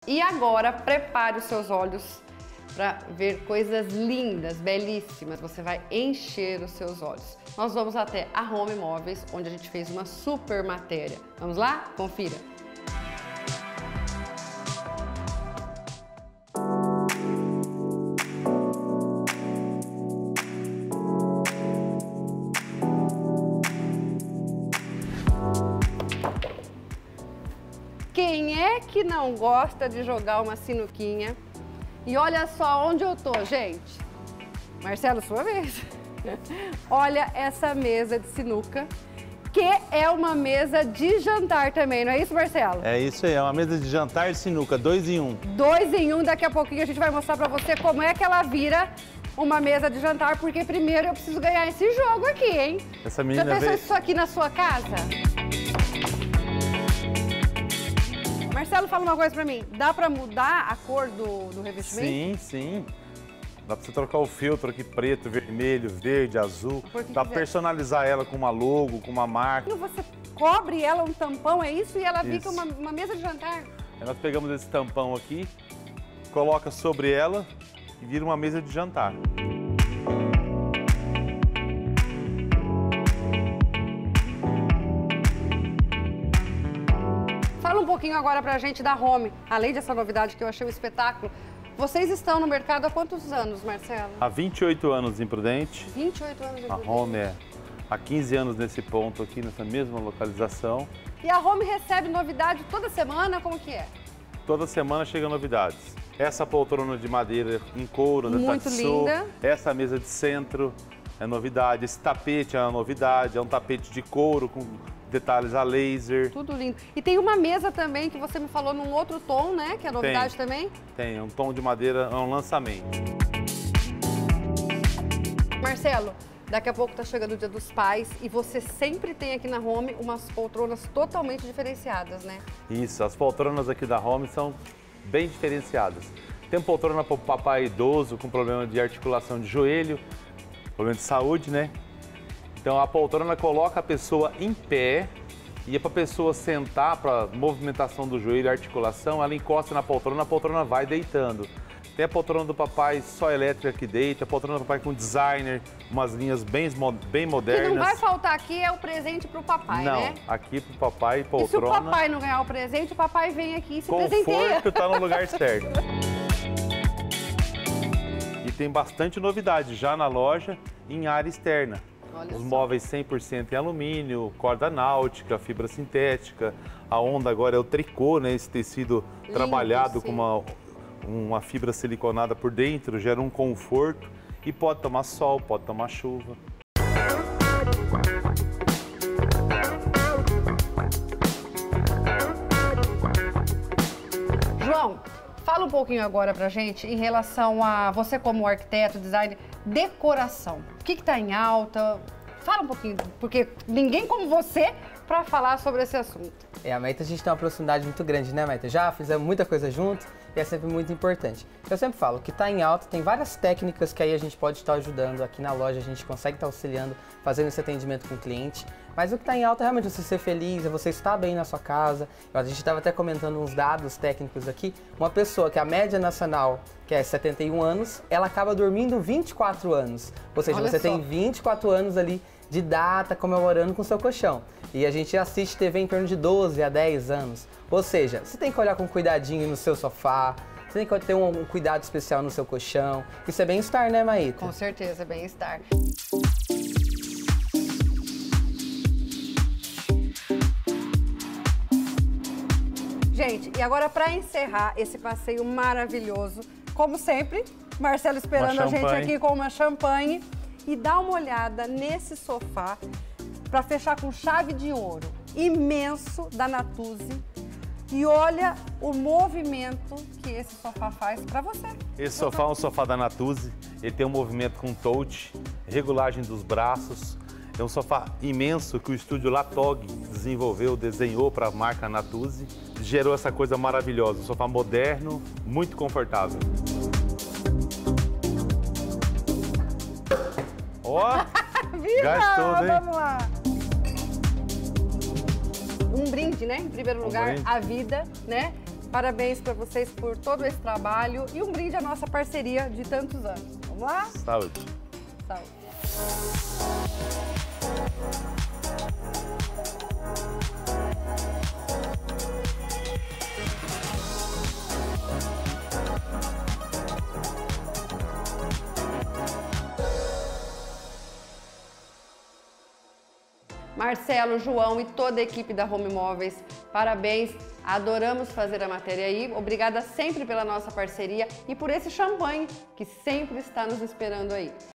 E agora, prepare os seus olhos para ver coisas lindas, belíssimas. Você vai encher os seus olhos. Nós vamos até a Home Móveis, onde a gente fez uma super matéria. Vamos lá? Confira! Quem é que não gosta de jogar uma sinuquinha? E olha só onde eu tô, gente. Marcelo, sua vez. Olha essa mesa de sinuca, que é uma mesa de jantar também, não é isso, Marcelo? É isso aí, é uma mesa de jantar de sinuca, 2 em 1. 2 em 1, daqui a pouquinho a gente vai mostrar pra você como é que ela vira uma mesa de jantar, porque primeiro eu preciso ganhar esse jogo aqui, hein? Essa menina já pensou veio... isso aqui na sua casa? Marcelo, fala uma coisa pra mim, dá pra mudar a cor do revestimento? Sim, sim. Dá pra você trocar o filtro aqui, preto, vermelho, verde, azul. Dá pra personalizar ela com uma logo, com uma marca. Você cobre ela um tampão, é isso? E ela fica uma mesa de jantar? Aí nós pegamos esse tampão aqui, coloca sobre ela e vira uma mesa de jantar. Fala um pouquinho agora pra gente da Home, além dessa novidade que eu achei um espetáculo. Vocês estão no mercado há quantos anos, Marcelo? Há 28 anos em Prudente. 28 anos em Prudente. A Home é há 15 anos nesse ponto aqui, nessa mesma localização. E a Home recebe novidade toda semana, como que é? Toda semana chegam novidades. Essa poltrona de madeira em couro da muito Tatsu, linda. Essa mesa de centro é novidade. Esse tapete é uma novidade, é um tapete de couro com detalhes a laser. Tudo lindo. E tem uma mesa também que você me falou num outro tom, né? Que é novidade também? Tem, um tom de madeira, é um lançamento. Marcelo, daqui a pouco tá chegando o Dia dos Pais e você sempre tem aqui na Home umas poltronas totalmente diferenciadas, né? Isso, as poltronas aqui da Home são bem diferenciadas. Tem poltrona para o papai idoso com problema de articulação de joelho, problema de saúde, né? Então a poltrona coloca a pessoa em pé e é para a pessoa sentar para movimentação do joelho e articulação, ela encosta na poltrona, a poltrona vai deitando. Tem a poltrona do papai só elétrica que deita, a poltrona do papai com designer, umas linhas bem modernas. O que não vai faltar aqui é o presente pro papai, não, né? Não, aqui pro papai, poltrona... E se o papai não ganhar o presente, o papai vem aqui e se presenteia. Conforto tá no lugar certo. E tem bastante novidade já na loja em área externa. Olha Os só. móveis 100% em alumínio, corda náutica, fibra sintética. A onda agora é o tricô, né? Esse tecido Lindo, trabalhado sim. com uma fibra siliconada por dentro, gera um conforto e pode tomar sol, pode tomar chuva. João, fala um pouquinho agora pra gente em relação a você como arquiteto, designer, decoração. O que tá em alta? Fala um pouquinho, porque ninguém como você para falar sobre esse assunto. A Maíta, a gente tem uma proximidade muito grande, né, Maíta? Já fizemos muita coisa junto e é sempre muito importante. Eu sempre falo que tá em alta, tem várias técnicas que aí a gente pode estar ajudando. Aqui na loja a gente consegue estar auxiliando, fazendo esse atendimento com o cliente. Mas o que tá em alta é realmente você ser feliz, é você estar bem na sua casa. A gente estava até comentando uns dados técnicos aqui. Uma pessoa que a média nacional, que é 71 anos, ela acaba dormindo 24 anos. Ou seja, Olha você só. tem 24 anos ali de data comemorando com o seu colchão. E a gente assiste TV em torno de 12 a 10 anos. Ou seja, você tem que olhar com cuidadinho no seu sofá, você tem que ter um cuidado especial no seu colchão. Isso é bem-estar, né, Maíta? Com certeza, bem-estar. Gente, e agora para encerrar esse passeio maravilhoso, como sempre, Marcelo esperando a gente aqui com uma champanhe. E dá uma olhada nesse sofá para fechar com chave de ouro, imenso, da Natuzzi. E olha o movimento que esse sofá faz para você. Esse sofá é um sofá da Natuzzi, ele tem um movimento com touch, regulagem dos braços. É um sofá imenso que o estúdio Latog desenvolveu, desenhou para a marca Natuzzi. Gerou essa coisa maravilhosa, um sofá moderno, muito confortável. Ó, gás todo, hein? Vamos lá! Um brinde, né? Em primeiro lugar, brinde. a vida, né? Parabéns para vocês por todo esse trabalho e um brinde à nossa parceria de tantos anos. Vamos lá? Saúde. Saúde. Marcelo, João e toda a equipe da Home Móveis, parabéns, adoramos fazer a matéria aí, obrigada sempre pela nossa parceria e por esse champanhe que sempre está nos esperando aí.